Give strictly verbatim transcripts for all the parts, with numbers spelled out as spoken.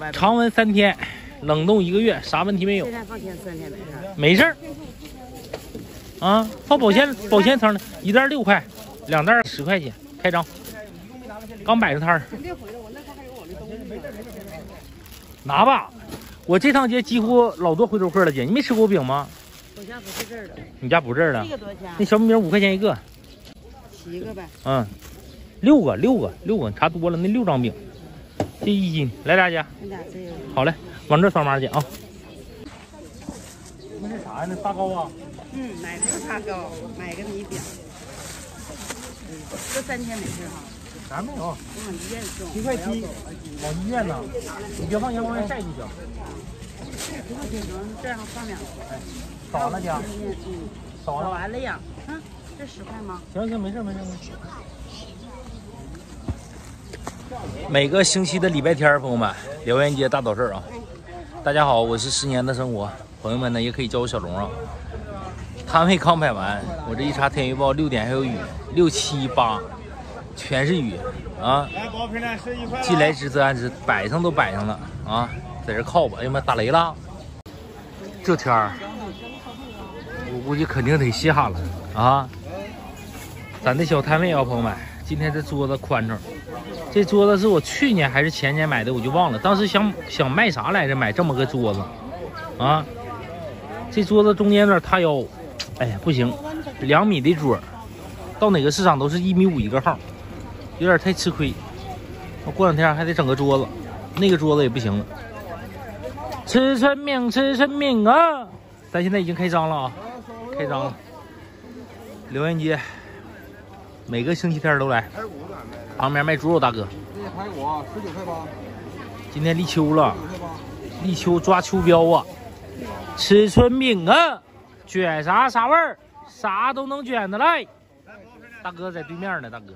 外边。 常温三天，冷冻一个月，啥问题没有。 这天放天三天没事。 没事儿。啊，放保鲜保鲜层的，一袋六块，两袋十块钱，开张。刚摆着摊儿。拿吧，我这趟街几乎老多回头客了，姐，你没吃过饼吗？ 我家不是这儿的。 你家不是这儿的？ 这个多少钱？ 那小米饼五块钱一个。 七个呗。 嗯，六个，六个，六个，差多了。那六张饼，这一斤，来俩姐。 那俩这个。 好嘞，往这扫码去啊。那是啥呀？那发糕啊？ 嗯，买个发糕，买个米饼。嗯，这三天没事哈。 啥没有？ 我往医院送。 七块七，往医院呢？你别往阳光下晒就行。 不行，这样放两个。 哎，扫完了姐。 嗯， 扫完了。 扫完了呀。啊，这十块吗？ 行行，没事没事没事。每个星期的礼拜天，朋友们，辽源街大早市啊！大家好，我是十年的生活，朋友们呢也可以叫我小龙啊。摊位刚摆完，我这一查天气预报，六点还有雨，六七八全是雨啊！既来之则安之，摆上都摆上了啊，在这靠吧。哎呀妈，打雷了！这天儿，我估计肯定得下了啊！咱这小摊位啊，朋友们，今天这桌子宽敞。这桌子是我去年还是前年买的，我就忘了。当时想想卖啥来着，买这么个桌子，啊，这桌子中间有点塌腰，哎呀不行，两米的桌，到哪个市场都是一米五一个号，有点太吃亏。我过两天还得整个桌子，那个桌子也不行了。吃春饼，吃春饼啊！咱现在已经开张了啊，开张了。辽源街，每个星期天都来。旁边卖猪肉大哥， 这排骨啊，十九块八。 今天立秋了，立秋抓秋膘啊，吃春饼啊，卷啥啥味儿，啥都能卷的来。大哥在对面呢，大哥。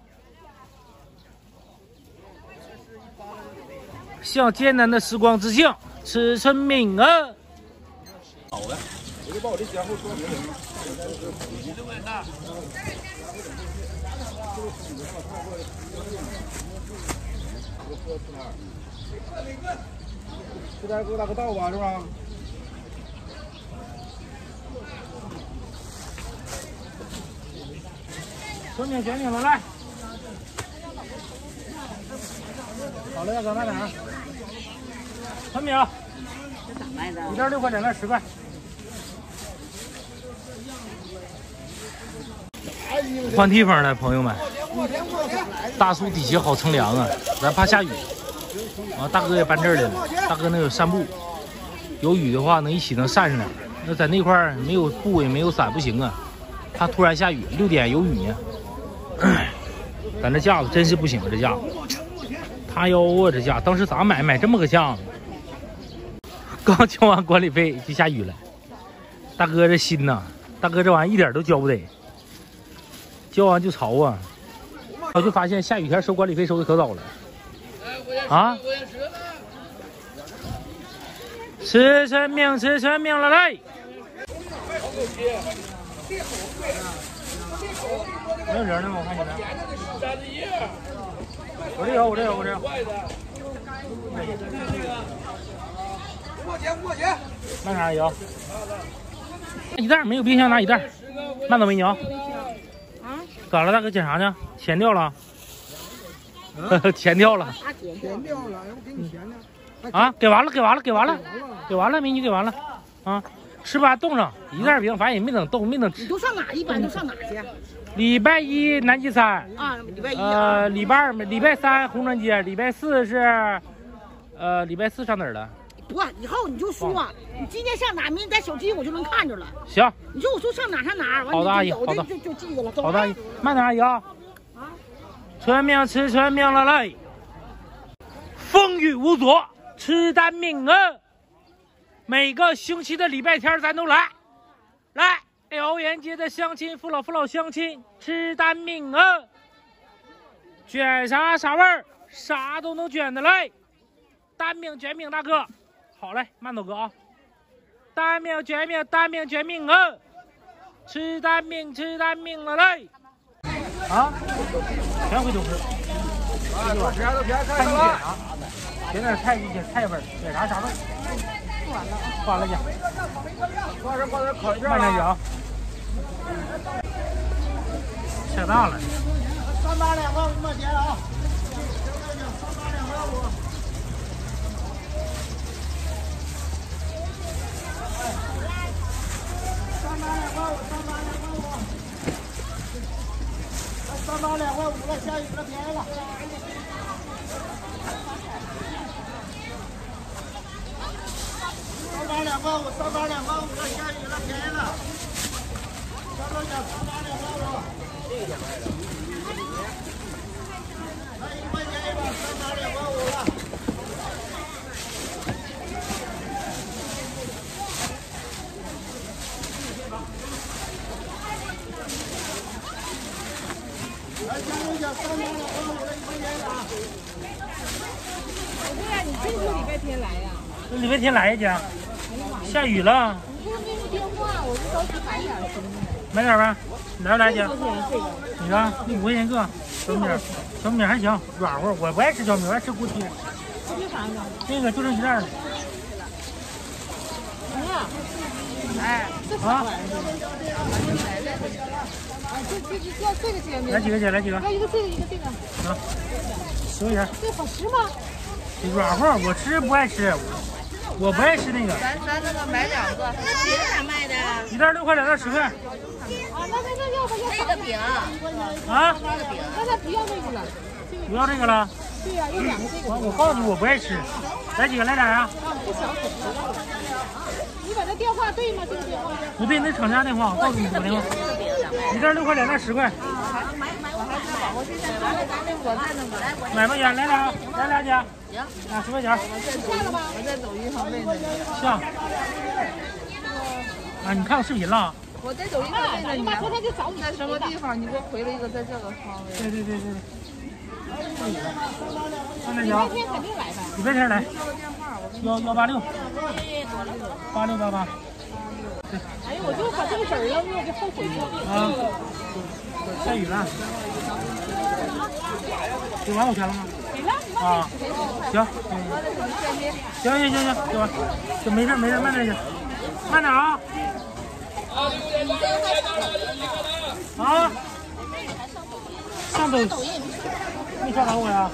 向艰难的时光致敬，吃春饼啊。好的， 我就把我这前后说明。这边给我打个道吧，是吧？ 春饼卷饼了，来。好嘞，大哥，慢点啊。春饼， 这咋卖的？ 一袋六块，两袋十块。换地方了，朋友们。大树底下好乘凉啊，咱怕下雨。啊，大哥也搬这儿来了。大哥那有扇布，有雨的话能一起能扇上点。那在那块儿没有布也没有伞不行啊，怕突然下雨。六点有雨呢。咱这架子真是不行，这架子塌腰啊，这架当时咋买买这么个架子？刚交完管理费就下雨了。大哥这心呐，大哥这玩意一点都交不得。交完就潮啊！我就发现下雨天收管理费收的可早了。啊！吃春饼，吃春饼了来！没有人呢吗？我看见没？我这有，我这有，我这有。五块钱，五块钱。慢点阿姨啊！一袋没有冰箱拿一袋，慢走没你啊？咋了，大哥？检查呢？钱掉了？钱掉了？ 钱掉了，我给你钱呢。 啊，给完了，给完了，给完了，给完了，美女给完了。啊，是不是还冻上一袋饼？反正也没等冻，没等吃。 你都上哪？一般都上哪去？ 礼拜一南极餐啊，礼拜一呃，礼拜二、礼拜三红川街，礼拜四是，呃，礼拜四上哪儿了？ 不，以后你就说你今天上哪，明天在手机我就能看着了。 行， 你说我说上哪上哪，完好的，阿姨， 有好的， 就就记得了。 好的，阿姨，慢点，阿姨啊。啊，春饼吃春饼了来，风雨无阻，吃单饼啊！每个星期的礼拜天咱都来，来辽源街的乡亲父老父老乡亲吃单饼啊！卷啥啥味儿，啥都能卷的来。单饼卷饼大哥。好嘞，慢走哥啊！单饼卷饼，单饼卷饼啊！吃单饼，吃单饼了嘞！啊，全回头吃。 啊，多少钱都别看了。 点点菜就点菜味儿，点啥啥味儿。完了，完了姐。 挂点挂点烤一片慢点啊。下大了。 三八两块五毛钱啊！三八两块五。三八两块五，三八两块五。三八两块五了，下雨了，便宜了。三八两块五，三八两块五了，下雨了，便宜了。三八两，三八两块五。这个卖的。来一块钱一把，三八两块五了。来，加油点，三八两块五了，一块钱一把。 对呀，你这就礼拜天来呀？ 这礼拜天来呀，姐。下雨了。 你说没有电话，我就着急买点什么的。 买点呗，来不来姐？ 多少钱这个？ 你看，那五块钱个小米，小米还行，软和。我不爱吃小米，我爱吃锅贴。 锅贴啥的？ 那个就剩一袋了。 啊？哎，这啥玩意儿？啊，这这这要这个煎饼。 来几个姐？来几个？ 要一个这个，一个这个。 啊，十块钱。 这好吃吗？ 软和，我吃不爱吃，我不爱吃那个。 咱咱那个买两个，别咋卖的？ 一袋六块，两袋十块。 啊，那那那要不要那个饼？ 啊？ 那个饼，那咱不要那个了。 不要这个了？ 对呀，要两个这个。 我我告诉你，我不爱吃。来几个？来俩呀？ 不小口了。你把那电话对吗？这个电话？ 不对，那厂家电话，我告诉你打电话。一袋六块，两袋十块。 买买我还知道，我现在完了，咱那我在那个来， 买吧姐，来俩，来俩姐。 行， 啊，十块钱。 下了吧？我在抖音上问的。 下。啊，你看我视频了？ 我在抖音上问的你，昨天就找你在什么地方，你给我回了一个在这个方位。 对对对对。三点九。 礼拜天肯定来呗。 礼拜天来。 要个电话，我幺幺八六。八六八八。对。 哎呀，我就把这个籽儿扔了，我就后悔了。 啊。下雨了。给完我钱了吗？ 给了。 啊。行。行行行行，给完。行，没事没事，慢点行。慢点啊。啊。上抖音。没刷到我呀？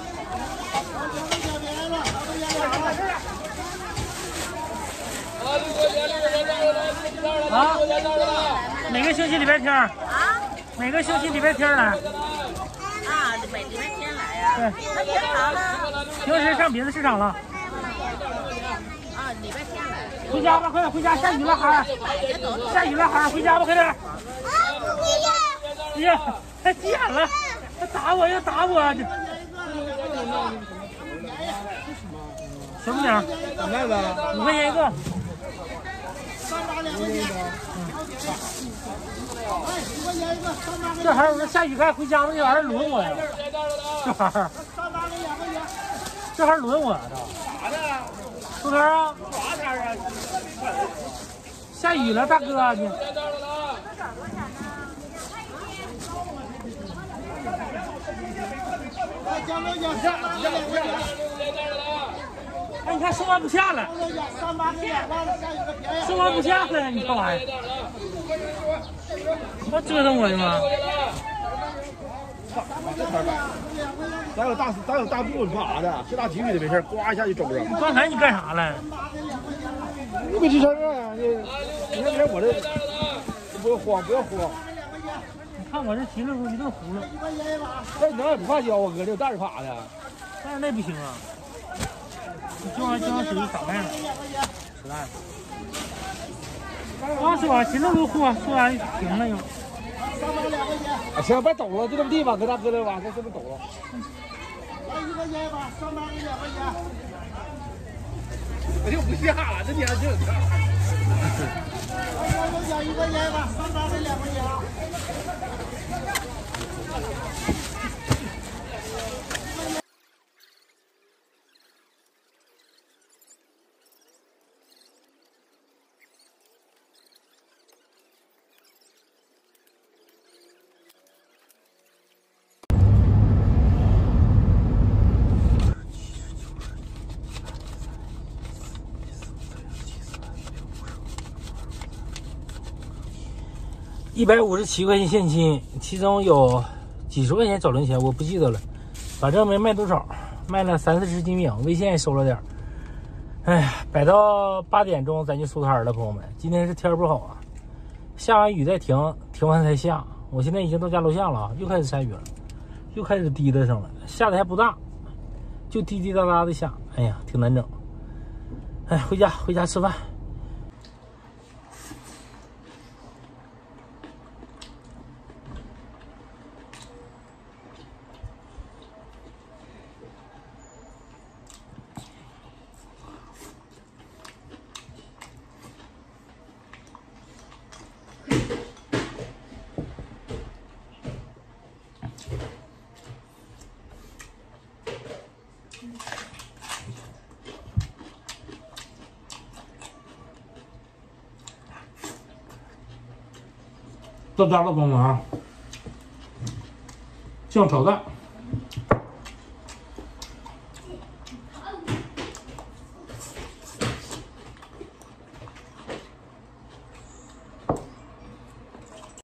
啊？每个星期礼拜天？啊？每个星期礼拜天来？ 啊，每礼拜天来呀？ 对。 那平常呢？ 平时上别的市场了。 啊，礼拜天来。 回家吧，快点回家，下雨了孩儿。下雨了孩儿，回家吧，快点。啊，不回家。哎呀，太急眼了，他打我，要打我。小米儿， 咋卖的？ 五块钱一个。 三八两块钱。哎，五块钱一个，三八。 这孩儿，我说下雨该回家了，这玩意儿轮我呀。这孩儿。 三八两块钱。 这还轮我呀？ 咋的？ 出摊啊？ 啥摊啊？ 下雨了，大哥你。 江哥讲三八两块钱。 哎，你看收完不下了。 三八给两万了，下雨了便宜。 收完不下了，你干嘛呀？我折腾我的吗？ 咱有大咱有大布，你怕啥的？这大体雨的没事，呱一下就走上。 刚才你干啥了？ 你没吱声啊！你你看别我这，不要慌，不要慌。 你看我这提溜一顿葫芦。 那你能也不怕浇啊，哥？这有带怕的。 但是那不行啊，你浇完浇完水就打败了，实在。啊，说完提溜溜货，说完停了又。 啊，行，别抖了，就这么地吧，搁大搁这吧，这这么抖了。来一块钱吧，三八给两块钱。我就不下了，这天就有点。来，我讲一块钱吧，三八给两块钱啊。 一百五十七块钱现金，其中有几十块钱找零钱，我不记得了，反正没卖多少，卖了三四十斤饼，微信也收了点。哎呀，摆到八点钟咱就收摊了，朋友们，今天是天不好啊，下完雨再停，停完才下。我现在已经到家楼下了，又开始下雨了，又开始滴答声了，下的还不大，就滴滴答答的下，哎呀，挺难整。哎，回家回家吃饭。到家了，朋友们啊！酱炒蛋，